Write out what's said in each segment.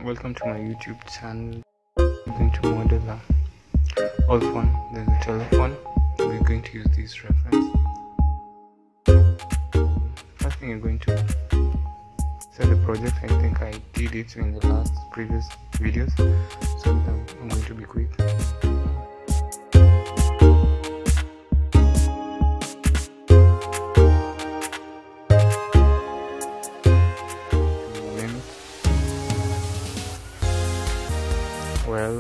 Welcome to my YouTube channel. I'm going to model a old phone. There's a telephone. We're going to use this reference. First thing, you're going to set the project. I think I did it in the previous videos, so I'm going to be quick. Well,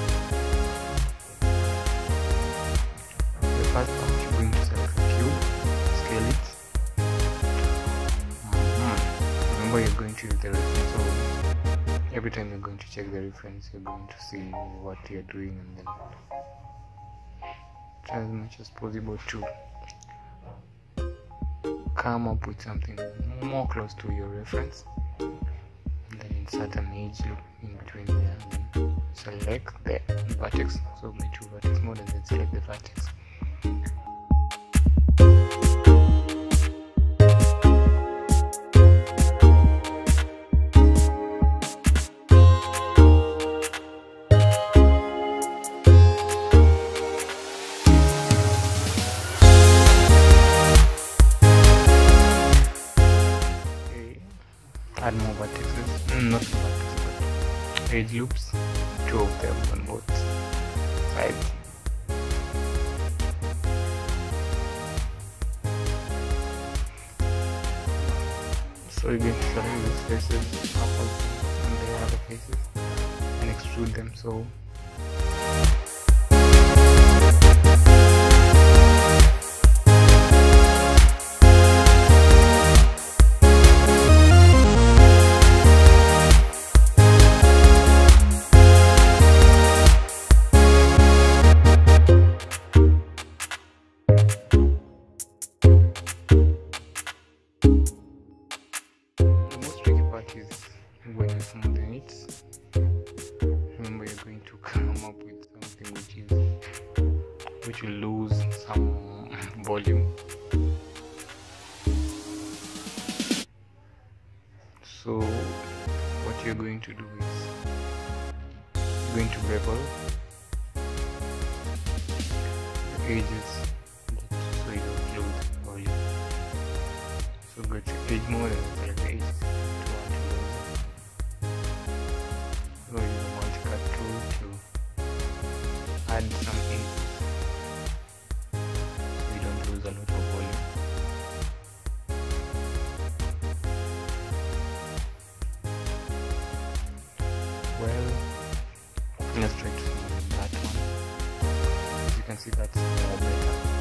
the first part, you're going to select a cube, scale it. Remember, you're going to use the reference, so every time you're going to check the reference, you're going to see what you're doing, and then try as much as possible to come up with something more close to your reference, and then insert an edge loop in between there, and then select the vertex, so go to vertex mode and then select the vertex. Okay, add more vertices, not vertex but edge loops. 2 of them on both sides. So you're going to select these faces, and the other faces, and extrude them. So is when you smoothen it. Remember, you're going to come up with something which will lose some volume. So what you're going to do is you're going to bevel the edges so you don't lose volume. So go to edge mode and select the edges. So use the multi-cut tool to add some edges so you don't lose a lot of volume. Well, let's try to see that one. As you can see, that's more better.